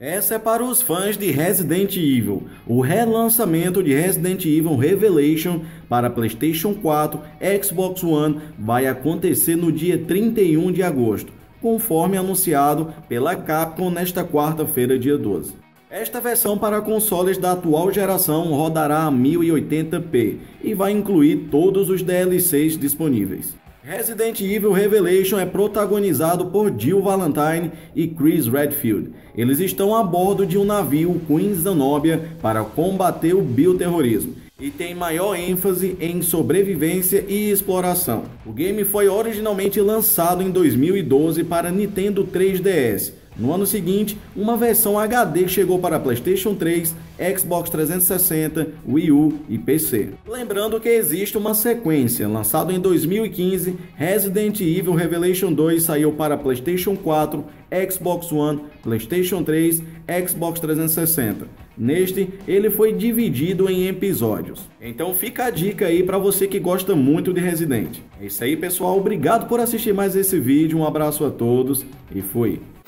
Essa é para os fãs de Resident Evil. O relançamento de Resident Evil Revelation para PlayStation 4, Xbox One vai acontecer no dia 31 de agosto, conforme anunciado pela Capcom nesta quarta-feira, dia 12. Esta versão para consoles da atual geração rodará a 1080p e vai incluir todos os DLCs disponíveis. Resident Evil Revelation é protagonizado por Jill Valentine e Chris Redfield. Eles estão a bordo de um navio Queen Zenobia para combater o bioterrorismo e tem maior ênfase em sobrevivência e exploração. O game foi originalmente lançado em 2012 para Nintendo 3DS. No ano seguinte, uma versão HD chegou para PlayStation 3, Xbox 360, Wii U e PC. Lembrando que existe uma sequência, lançado em 2015, Resident Evil Revelation 2 saiu para PlayStation 4, Xbox One, PlayStation 3, Xbox 360. Neste, ele foi dividido em episódios. Então fica a dica aí para você que gosta muito de Resident. É isso aí, pessoal. Obrigado por assistir mais esse vídeo. Um abraço a todos e fui!